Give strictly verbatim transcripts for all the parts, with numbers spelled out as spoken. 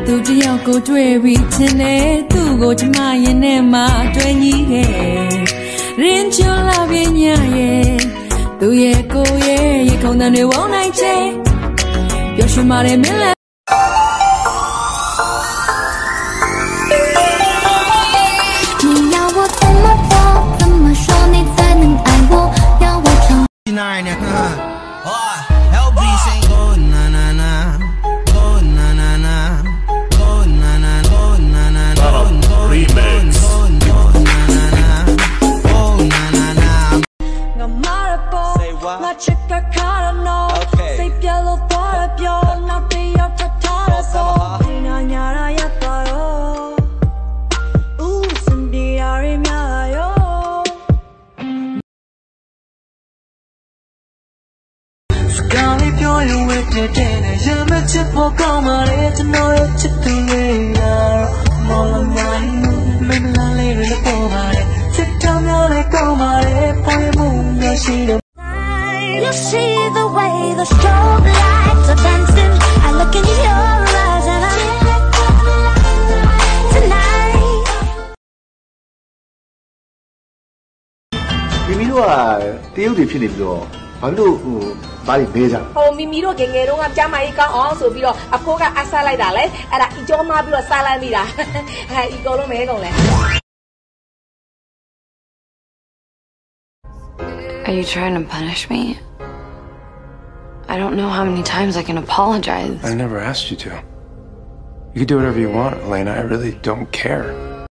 သူတယောက်ကိုတွေ့ပြီးချင်တယ်သူ့ကိုကျမရင်ထဲမှာတွေ့ညီခဲ့ရင်ချလာပြညာရဲ့သူရဲ့ကိုရဲ့ရေခုန်တန်တွေဝုန်းနိုင်ချေပျော်ရွှင်ပါတယ်မင်းလည်း你要我怎么做怎么说你才能爱我要我唱我讲嘛嘞，只能有几多年呀？莫浪漫，没没浪嘞，人家过嘛嘞，这条鸟嘞讲嘛嘞，跑也不要心的。You see the way the strobe lights are dancing. I look in your eyes and I tonight. 明明都啊，第六点ဖြစ်နေပြီတော့ဘာလို့ဟိုဘာတွေပေးကြဟိုမီမီတို့ငယ်ငယ်တုန်းကကြားမကြီးကောင်းအောင်ဆိုပြီးတော့အဖိုးကအဆလိုက်တာလေအဲ့ဒါအကျော်မပြီးတော့စားလိုက်မိတာဟဲ့ဒီကောလုံးမဲကုန်လဲ Are you trying to punish me? I don't know how many times I can apologize. I never asked you to. You can do whatever you want, Elena. I really don't care.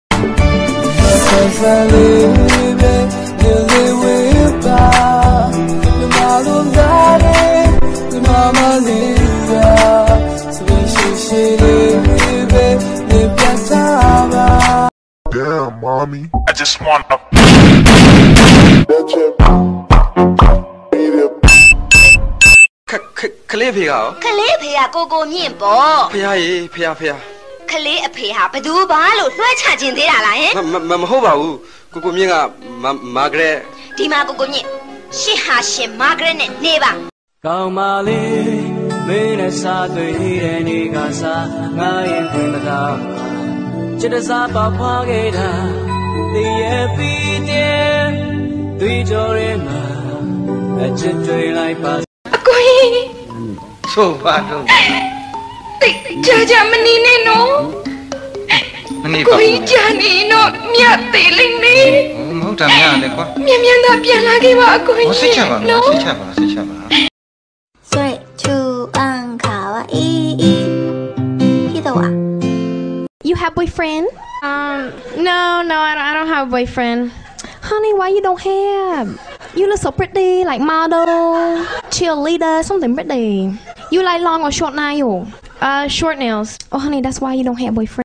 Damn, mommy. I just want to. ခလေးဖေကရောခလေးဖေကကိုကိုမြင့်ပေါ့ဖေရေဖေဖေခလေးအဖေဟာဘသူပါလို့လွှဲချခြင်းသေးတာလားဟင်မမဟုတ်ပါဘူးကိုကိုမြင့်ကမာဂရက်ဒီမှာကိုကိုမြင့်ရှစ်ဟာရှင်မာဂရက်နဲ့နေပါကောင်းပါလေမင်းနဲ့စားတွေ့တဲ့နေ့ကစားငါရင်ခွင်မသာချစ်တစားပါဖွာခဲ့တာတည်ရဲ့ပြီးတဲ့တွေ့ကြရဲမှာအချစ်တွေလိုက်ပါဆိုပါတော့ကြာကြာမနေနဲ့နော်မနေပါဘူးကိုကြီးကြာနေတော့မြတ်သေးလိမ့်မယ်မဟုတ်တာမြတ်လေကွာမြန်မြန်သာပြန်လာခဲ့ပါအကိုကြီးစိတ်ချပါနော်စိတ်ချပါစိတ်ချပါthree two one 卡哇伊伊记得哇 You have boyfriend? Um, no, no, I don't, I don't have a boyfriend. Honey, why you don't have? You look so pretty, like model, cheerleader, something pretty. You like long or short nails? Uh, short nails. Oh, honey, that's why you don't have a boyfriend.